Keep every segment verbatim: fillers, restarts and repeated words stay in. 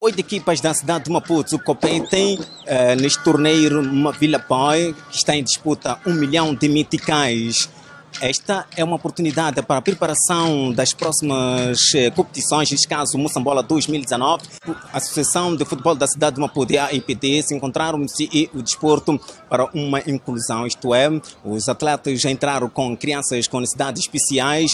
oito equipas da cidade de Maputo competem uh, neste torneio Vila Boy, que está em disputa um milhão de meticais. Esta é uma oportunidade para a preparação das próximas uh, competições, neste caso Moçambola dois mil e dezenove. A Associação de Futebol da cidade de Maputo e a I P D se encontraram-se e o desporto para uma inclusão, isto é, os atletas já entraram com crianças com necessidades especiais.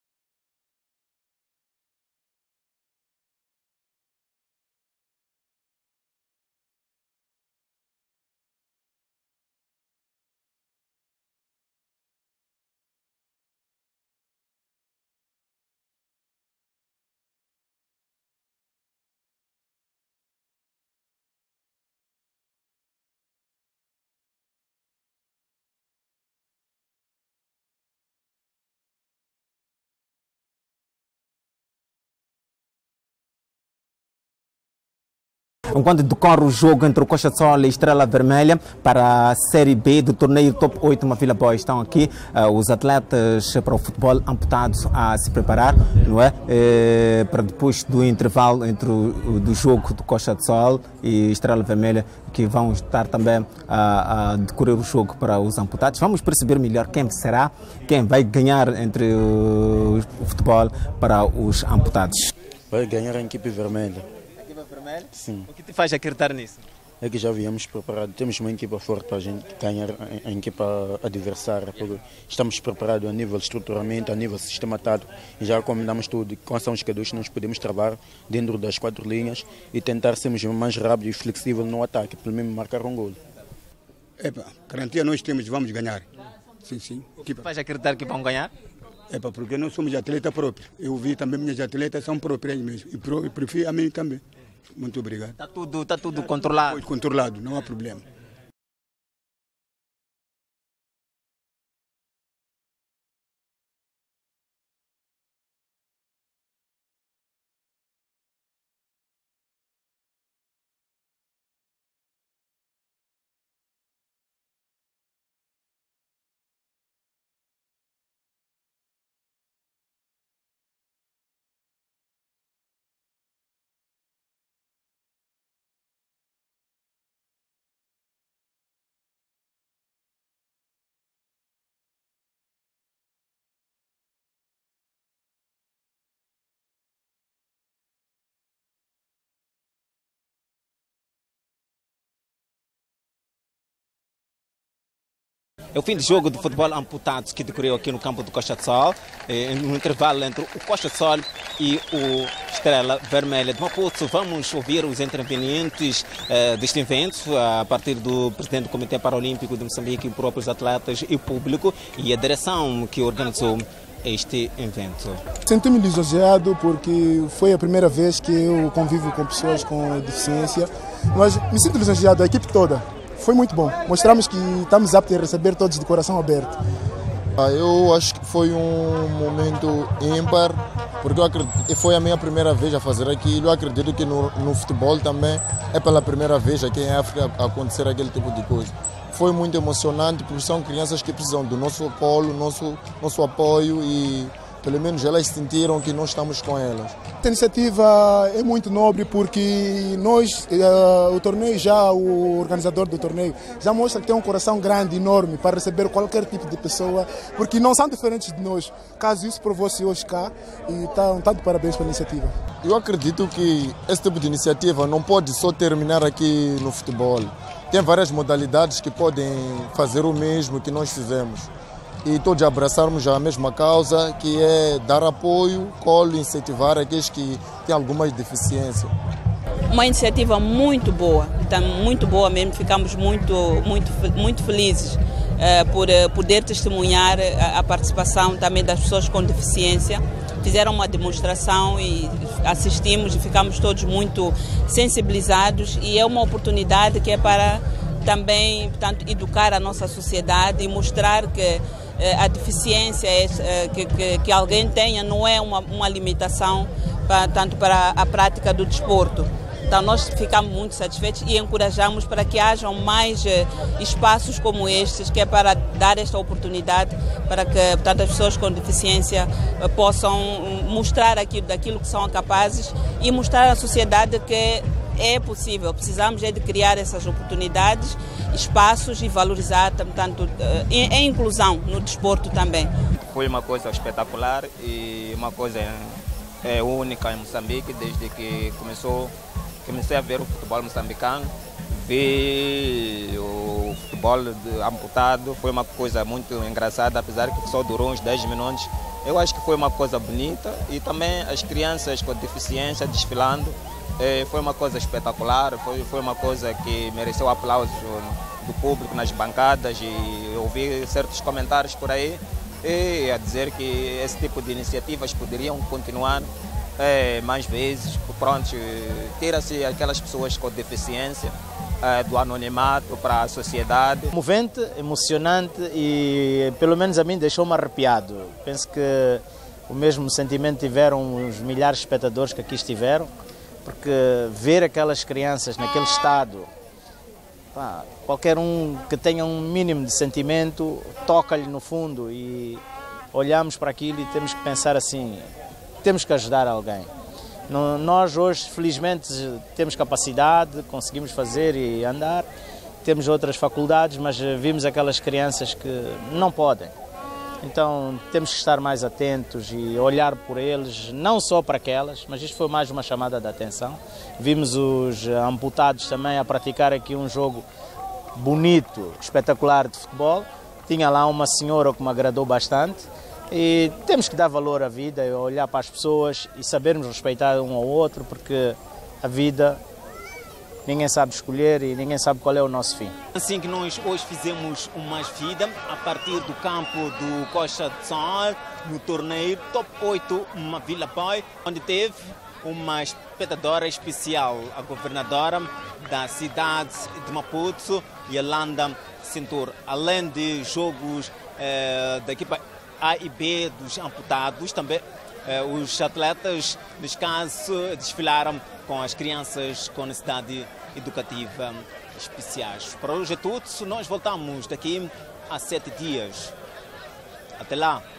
Enquanto decorre o jogo entre o Coxa de Sol e Estrela Vermelha para a Série B do torneio Top oito uma Vila Boy, estão aqui uh, os atletas para o futebol amputados a se preparar, não é? E, para depois do intervalo entre o do jogo do Coxa de Sol e Estrela Vermelha, que vão estar também a, a decorrer o jogo para os amputados. Vamos perceber melhor quem será, quem vai ganhar entre o, o futebol para os amputados. Vai ganhar a equipe vermelha. Vermelho? Sim. O que te faz acreditar nisso? É que já viemos preparados, temos uma equipa forte para a gente ganhar a equipa adversária, porque estamos preparados a nível de estruturamento, a nível de sistema tático, e já combinamos tudo, quais são os jogadores que nós podemos trabalhar dentro das quatro linhas e tentar sermos mais rápidos e flexíveis no ataque, pelo menos marcar um gol. Epa, garantia nós temos, vamos ganhar. Sim, sim. O que te faz acreditar que vão ganhar? É porque nós somos atletas próprios. Eu vi também minhas atletas são próprias mesmo. E prefiro a mim também. Muito obrigado. Está tudo, tá tudo controlado? Controlado, não há problema. É o fim de jogo de futebol amputados que decorreu aqui no campo do Coxa de Sol, eh, no intervalo entre o Coxa de Sol e o Estrela Vermelha de Maputo. Vamos ouvir os intervenientes eh, deste evento, a partir do presidente do Comitê Paralímpico de Moçambique, os próprios atletas e o público, e a direção que organizou este evento. Senti-me lisonjeado porque foi a primeira vez que eu convivo com pessoas com deficiência, mas me sinto lisonjeado, a equipe toda. Foi muito bom. Mostramos que estamos aptos a receber todos de coração aberto. Eu acho que foi um momento ímpar, porque eu acredito, foi a minha primeira vez a fazer aquilo. Eu acredito que no, no futebol também é pela primeira vez aqui em África acontecer aquele tipo de coisa. Foi muito emocionante, porque são crianças que precisam do nosso colo, nosso, nosso apoio, e pelo menos elas sentiram que nós estamos com elas. Esta iniciativa é muito nobre porque nós, uh, o torneio já, o organizador do torneio, já mostra que tem um coração grande, enorme, para receber qualquer tipo de pessoa, porque não são diferentes de nós. Caso isso provou-se hoje cá, e está tá de parabéns pela iniciativa. Eu acredito que esse tipo de iniciativa não pode só terminar aqui no futebol. Tem várias modalidades que podem fazer o mesmo que nós fizemos. E todos abraçarmos a mesma causa, que é dar apoio, colo, incentivar aqueles que têm alguma deficiência. Uma iniciativa muito boa, está muito boa mesmo, ficamos muito, muito, muito felizes uh, por uh, poder testemunhar a, a participação também das pessoas com deficiência. Fizeram uma demonstração e assistimos e ficamos todos muito sensibilizados, e é uma oportunidade que é para também, portanto, educar a nossa sociedade e mostrar que a deficiência que, que, que alguém tenha não é uma, uma limitação para, tanto para a prática do desporto. Então nós ficamos muito satisfeitos e encorajamos para que hajam mais espaços como estes, que é para dar esta oportunidade para que, portanto, as pessoas com deficiência possam mostrar aquilo, daquilo que são capazes, e mostrar à sociedade que é possível. Precisamos é de criar essas oportunidades, espaços e valorizar, portanto, a inclusão no desporto também. Foi uma coisa espetacular e uma coisa é, única em Moçambique, desde que começou, comecei a ver o futebol moçambicano. Vi o futebol amputado, foi uma coisa muito engraçada, apesar que só durou uns dez minutos. Eu acho que foi uma coisa bonita e também as crianças com deficiência desfilando, foi uma coisa espetacular, foi, foi uma coisa que mereceu aplauso do público nas bancadas, e eu ouvi certos comentários por aí e a dizer que esse tipo de iniciativas poderiam continuar é, mais vezes. Pronto, tira-se aquelas pessoas com deficiência do anonimato para a sociedade. Movente, emocionante e pelo menos a mim deixou-me arrepiado. Penso que o mesmo sentimento tiveram os milhares de espectadores que aqui estiveram, porque ver aquelas crianças naquele estado, pá, qualquer um que tenha um mínimo de sentimento toca-lhe no fundo, e olhamos para aquilo e temos que pensar assim, temos que ajudar alguém. Nós hoje, felizmente, temos capacidade, conseguimos fazer e andar, temos outras faculdades, mas vimos aquelas crianças que não podem. Então temos que estar mais atentos e olhar por eles, não só para aquelas, mas isto foi mais uma chamada de atenção. Vimos os amputados também a praticar aqui um jogo bonito, espetacular de futebol. Tinha lá uma senhora que me agradou bastante. E temos que dar valor à vida, olhar para as pessoas e sabermos respeitar um ao outro, porque a vida ninguém sabe escolher e ninguém sabe qual é o nosso fim. Assim que nós hoje fizemos uma vida a partir do campo do Costa de Sol, no torneio Top oito uma Vila Boy, onde teve uma espectadora especial, a governadora da cidade de Maputo, Yolanda Cintur. Além de jogos eh, da equipa A e B dos amputados, também eh, os atletas, neste caso, desfilaram com as crianças com necessidade educativa especiais. Para hoje é tudo, nós voltamos daqui a sete dias. Até lá!